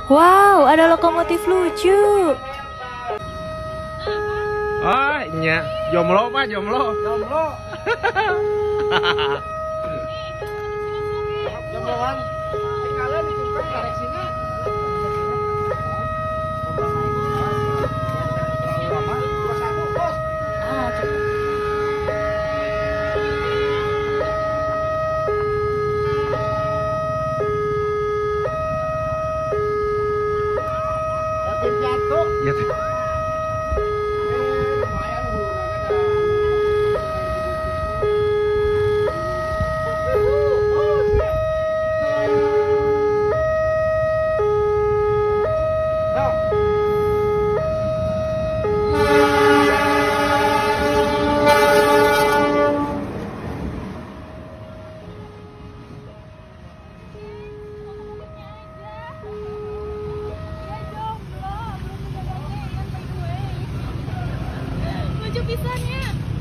Wow, ada lokomotif lucu. Oh, nya jomblo Pak, jomblo. Jomblo. Jombloan. Tinggalnya di Cungkang direksinya. Terlalu lama. 21 bos. Ah, cukup. Yatim piatu. Ya. Lumayan hubungannya. Lucu pisannya.